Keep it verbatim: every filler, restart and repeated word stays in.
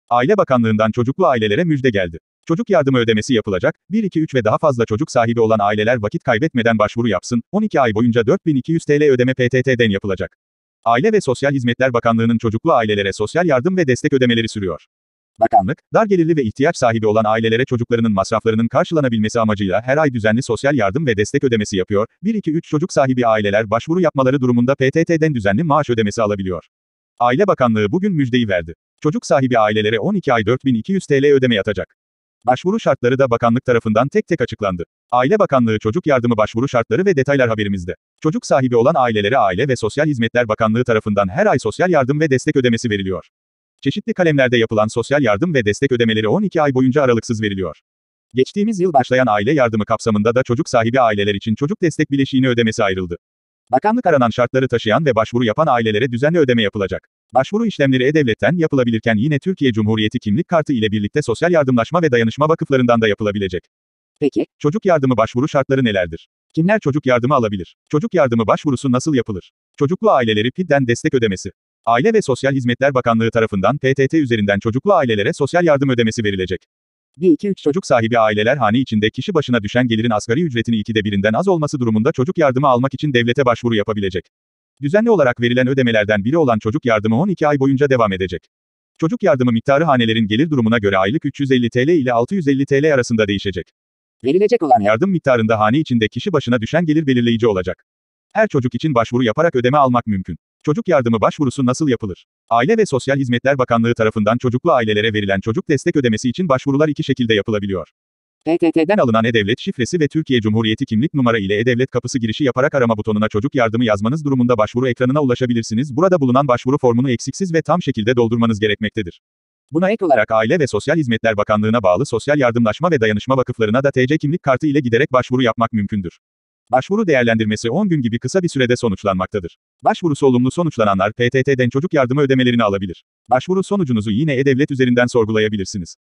Aile Bakanlığı'ndan çocuklu ailelere müjde geldi. Çocuk yardımı ödemesi yapılacak, bir iki üç ve daha fazla çocuk sahibi olan aileler vakit kaybetmeden başvuru yapsın, on iki ay boyunca dört bin iki yüz T L ödeme P T T'den yapılacak. Aile ve Sosyal Hizmetler Bakanlığı'nın çocuklu ailelere sosyal yardım ve destek ödemeleri sürüyor. Bakanlık, dar gelirli ve ihtiyaç sahibi olan ailelere çocuklarının masraflarının karşılanabilmesi amacıyla her ay düzenli sosyal yardım ve destek ödemesi yapıyor, bir iki üç çocuk sahibi aileler başvuru yapmaları durumunda P T T'den düzenli maaş ödemesi alabiliyor. Aile Bakanlığı bugün müjdeyi verdi. Çocuk sahibi ailelere on iki ay dört bin iki yüz T L ödeme yatacak. Başvuru şartları da bakanlık tarafından tek tek açıklandı. Aile Bakanlığı Çocuk Yardımı başvuru şartları ve detaylar haberimizde. Çocuk sahibi olan ailelere Aile ve Sosyal Hizmetler Bakanlığı tarafından her ay sosyal yardım ve destek ödemesi veriliyor. Çeşitli kalemlerde yapılan sosyal yardım ve destek ödemeleri on iki ay boyunca aralıksız veriliyor. Geçtiğimiz yıl başlayan aile yardımı kapsamında da çocuk sahibi aileler için çocuk destek bileşiğini ödemesi ayrıldı. Bakanlık aranan şartları taşıyan ve başvuru yapan ailelere düzenli ödeme yapılacak. Başvuru işlemleri E-Devlet'ten yapılabilirken yine Türkiye Cumhuriyeti kimlik kartı ile birlikte Sosyal Yardımlaşma ve Dayanışma vakıflarından da yapılabilecek. Peki, çocuk yardımı başvuru şartları nelerdir? Kimler çocuk yardımı alabilir? Çocuk yardımı başvurusu nasıl yapılır? Çocuklu aileleri P İ D'den destek ödemesi. Aile ve Sosyal Hizmetler Bakanlığı tarafından P T T üzerinden çocuklu ailelere sosyal yardım ödemesi verilecek. bir iki üç çocuk sahibi aileler hane içinde kişi başına düşen gelirin asgari ücretini ikide birinden az olması durumunda çocuk yardımı almak için devlete başvuru yapabilecek. Düzenli olarak verilen ödemelerden biri olan çocuk yardımı on iki ay boyunca devam edecek. Çocuk yardımı miktarı hanelerin gelir durumuna göre aylık üç yüz elli T L ile altı yüz elli T L arasında değişecek. Verilecek olan yardım miktarında hane içinde kişi başına düşen gelir belirleyici olacak. Her çocuk için başvuru yaparak ödeme almak mümkün. Çocuk yardımı başvurusu nasıl yapılır? Aile ve Sosyal Hizmetler Bakanlığı tarafından çocuklu ailelere verilen çocuk destek ödemesi için başvurular iki şekilde yapılabiliyor. P T T'den alınan E-Devlet şifresi ve Türkiye Cumhuriyeti kimlik numara ile E-Devlet kapısı girişi yaparak arama butonuna çocuk yardımı yazmanız durumunda başvuru ekranına ulaşabilirsiniz. Burada bulunan başvuru formunu eksiksiz ve tam şekilde doldurmanız gerekmektedir. Buna ek olarak Aile ve Sosyal Hizmetler Bakanlığı'na bağlı Sosyal Yardımlaşma ve Dayanışma vakıflarına da T C kimlik kartı ile giderek başvuru yapmak mümkündür. Başvuru değerlendirmesi on gün gibi kısa bir sürede sonuçlanmaktadır. Başvurusu olumlu sonuçlananlar P T T'den çocuk yardımı ödemelerini alabilir. Başvuru sonucunuzu yine E-Devlet üzerinden sorgulayabilirsiniz.